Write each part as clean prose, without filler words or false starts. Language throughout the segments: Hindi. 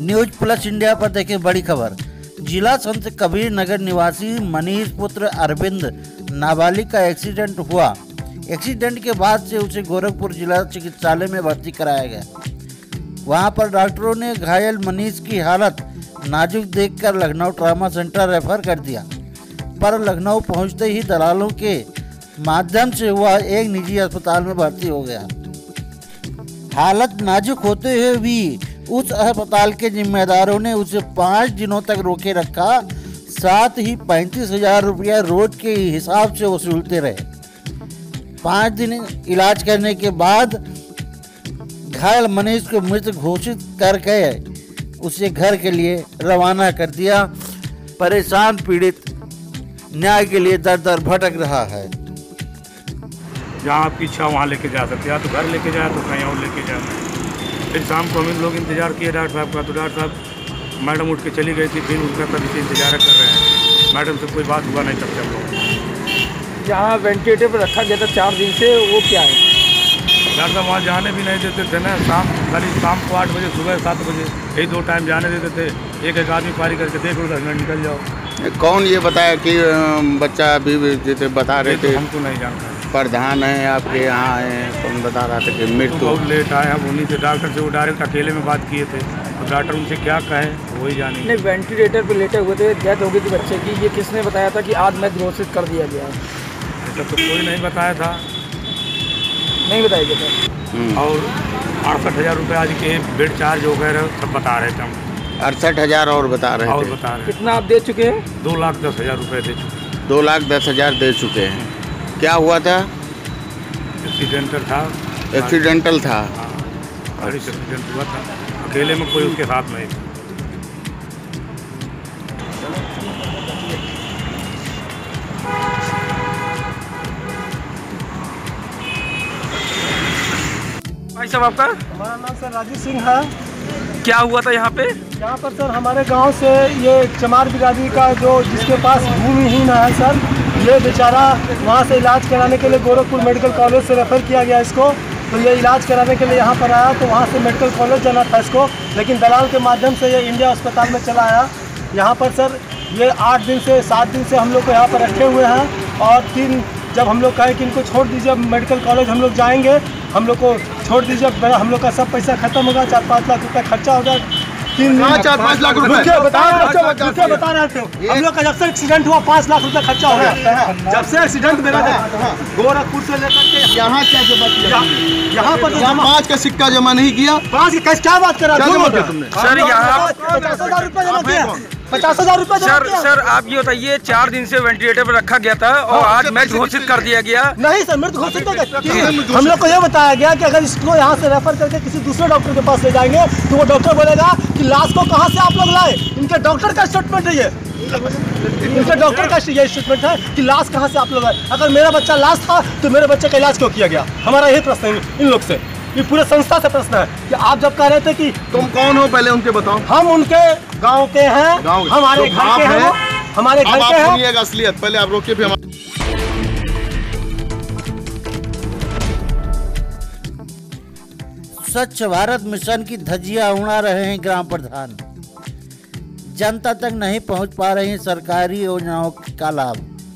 न्यूज प्लस इंडिया पर देखें बड़ी खबर। जिला संत कबीर नगर निवासी मनीष पुत्र अरविंद नाबालिग का एक्सीडेंट हुआ। एक्सीडेंट के बाद से उसे गोरखपुर जिला चिकित्सालय में भर्ती कराया गया। वहां पर डॉक्टरों ने घायल मनीष की हालत नाजुक देखकर लखनऊ ट्रामा सेंटर रेफर कर दिया, पर लखनऊ पहुंचते ही दलालों के माध्यम से वह एक निजी अस्पताल में भर्ती हो गया। हालत नाजुक होते हुए भी उस अस्पताल के जिम्मेदारों ने उसे 5 दिनों तक रोके रखा, साथ ही 35,000 रुपया रोज के हिसाब से वसूलते रहे। 5 दिन इलाज करने के बाद घायल मनीष को मृत घोषित करके उसे घर के लिए रवाना कर दिया। परेशान पीड़ित न्याय के लिए दर दर भटक रहा है। जहाँ आपकी इच्छा वहाँ लेके जा सकते हैं, या तो घर लेके जाए तो कहीं और लेके जाए। फिर शाम को हम लोग इंतजार किए डॉक्टर साहब का, तो डॉक्टर साहब मैडम उठ के चली गई थी। फिर उनका तभी से इंतजार कर रहे हैं। मैडम से कोई बात हुआ नहीं तब से हम लोग। जहाँ वेंटिलेटर पर रखा गया था 4 दिन से, वो क्या है? डॉक्टर साहब वहाँ जाने भी नहीं देते थे ना। खाली शाम को 8 बजे, सुबह 7 बजे, यही 2 टाइम जाने देते थे। एक आदमी पारी करके देख लो 10 मिनट निकल जाओ। कौन ये बताया कि बच्चा अभी जैसे बता रहे थे? हमको नहीं जानता। प्रधान है आपके यहाँ है, कौन बता रहा था कि मृत्यु? बहुत लेट आए हम, उन्हीं से डॉक्टर से वो डायरेक्ट अकेले में बात किए थे। तो डॉक्टर उनसे क्या कहे वही जाने। नहीं, वेंटिलेटर पर लेटे हुए थे, डेथ हो गई थी बच्चे की। ये किसने बताया था कि आज मृत घोषित कर दिया गया? ऐसा तो कोई नहीं बताया था। नहीं बताया गया था। और 68,000 रुपये आज के बेड चार्ज हो गए सब बता रहे थे हम। 68,000 और बता रहे और थे। बता रहे। कितना आप दे चुके हैं? 2,10,000 रुपये दे चुके। 2,10,000 दे चुके हैं। क्या हुआ था? एक्सीडेंटल था। एक्सीडेंटल था। गाड़ी एक्सीडेंट हुआ था, अकेले में कोई उसके साथ नहीं था। भाई साहब, आपका? हमारा नाम सर राजू सिंह है। क्या हुआ था यहाँ पे? यहाँ पर सर हमारे गांव से ये चमार बिरादरी का जो जिसके पास भूमिहीन है सर, ये बेचारा वहाँ से इलाज कराने के लिए गोरखपुर मेडिकल कॉलेज से रेफ़र किया गया इसको। तो ये इलाज कराने के लिए यहाँ पर आया, तो वहाँ से मेडिकल कॉलेज जाना था इसको, लेकिन दलाल के माध्यम से ये इंडिया अस्पताल में चला आया। यहाँ पर सर ये 8 दिन से 7 दिन से हम लोग को यहाँ पर रखे हुए हैं। और 3 जब हम लोग कहे कि इनको छोड़ दीजिए, मेडिकल कॉलेज हम लोग जाएंगे, हम लोग को छोड़ दीजिए, हम लोग का सब पैसा खत्म होगा, 4-5 लाख रुपया खर्चा होगा। 4-5 लाख रुपए बता रहे थे हम लोग का। जब से एक्सीडेंट हुआ 5 लाख रुपया खर्चा हो गया। जब से एक्सीडेंट मेरा गोरखपुर से लेकर के यहाँ क्या जमा किया? यहाँ पर 5 का सिक्का जमा नहीं किया। 5 की कैसे क्या बात कर रहा है तुमने? सर यहाँ 50,000 रुपया जमा किया। 50,000 रुपया जमा किया। सर आप ये बताइए, 4 दिन से वेंटिलेटर पर रखा गया था और आज मृत घोषित कर दिया गया। नहीं सर, मृत घोषित हम लोग को ये बताया गया कि अगर इसको यहाँ से रेफर करके किसी दूसरे डॉक्टर के पास ले जाएंगे तो वो डॉक्टर बोलेगा कि लाश को कहाँ से आप लोग लाए। इनके डॉक्टर का स्टेटमेंट है ये, इनके डॉक्टर का ये स्टेटमेंट है कि लाश कहाँ से आप लोग लाए। अगर मेरा बच्चा लाश था तो मेरे बच्चे का इलाज क्यों किया गया? हमारा यही प्रश्न है इन लोग से, ये पूरे संस्था से प्रश्न है कि आप जब कह रहे थे कि तुम कौन हो पहले उनके बताओ। हम उनके गांव के हैं, हमारे घर के हैं, हमारे घर के हैं। सुनिएगा असलियत, पहले आप रोकिए फिर। स्वच्छ भारत मिशन की धज्जियां उड़ा रहे हैं ग्राम प्रधान। जनता तक नहीं पहुंच पा रही सरकारी योजनाओं का लाभ।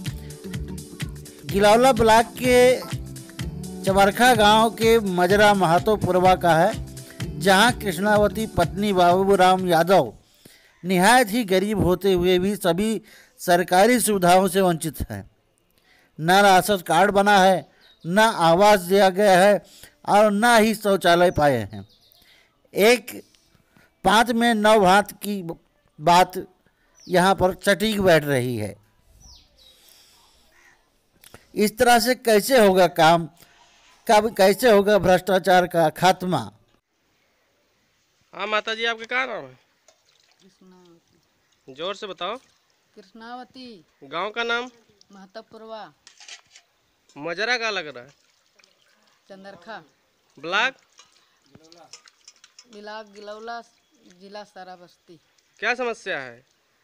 गिलौला ब्लॉक के चबरखा गांव के मजरा महातोपुरवा का है, जहां कृष्णावती पत्नी बाबूराम यादव निहायत ही गरीब होते हुए भी सभी सरकारी सुविधाओं से वंचित हैं। न राशन कार्ड बना है, न आवास दिया गया है और न ही शौचालय पाए हैं। एक 5 में 9 भात की बात यहाँ पर सटीक बैठ रही है। इस तरह से कैसे होगा काम, कब कैसे होगा भ्रष्टाचार का खात्मा? हाँ माता जी, आपका क्या नाम है? कृष्णावती। जोर से बताओ। कृष्णावती। गांव का नाम? महतपुरवा। मजरा का लग रहा है? चंदरखा। ब्लॉक? गिलौला, जिला सराबस्ती। क्या समस्या है?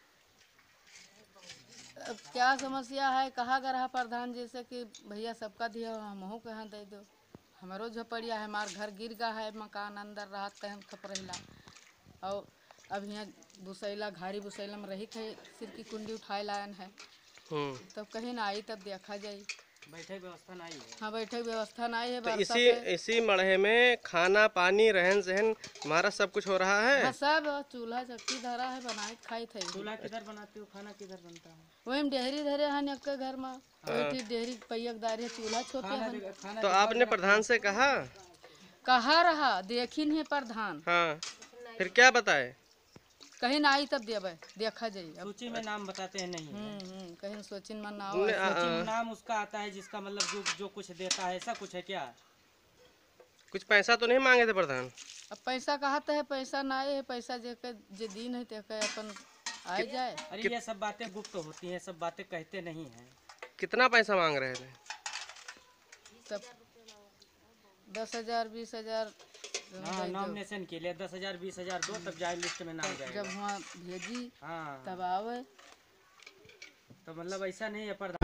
अब क्या समस्या है, कहा कर रहा प्रधान जैसे कि भैया सबका दिया हमहू कहाँ दे दो। हमारो झपड़िया है, हमार घर गिर गया है, मकान अंदर राहत कहन खपरेला। और अब यहाँ बुसैला घारी बुसैला में रही थे, सिर की कुंडी उठाए लायन है, तब कहीं ना आई तब देखा जाई। बैठक व्यवस्था नहीं है। हाँ बैठक व्यवस्था नहीं है। तो बरसात इसी है। इसी मड़हे में खाना पानी रहन सहन हमारा सब कुछ हो रहा है। हाँ सब चूल्हा चक्की धरा है, बनाए खाई थे। चूल्हा किधर बनाते हो, खाना किधर बनता है? वही में डेहरी धरे हैं एक घर में, वही डेहरी पैयकदारी है, चूल्हा छोटे हैं। तो आपने प्रधान से कहा? कहा रहा देखी नहीं प्रधान। हाँ, फिर क्या बताए? कहीं ना आई तब देवे देखा जाई। अब सूची में नाम बताते हैं नहीं है। कहीं सोचिन मन ना तुमने, सूची में नाम उसका आता है जिसका मतलब जो कुछ देता है, ऐसा कुछ है क्या? कुछ पैसा तो नहीं मांगे थे प्रधान? अब पैसा कहते है, पैसा ना है, पैसा जे दिन है ते अपन आए जाए। अरे ये सब बातें गुप्त होती हैं, सब बातें कहते नहीं हैं। कितना पैसा मांग रहे थे? तब 10,000 20,000 हाँ, नॉमिनेशन के लिए 10,000 20,000 दो, तब जाए लिस्ट में नाम जाएगा। जब वहाँ भेजी हाँ, तब आवे। तो मतलब ऐसा नहीं है प्रधान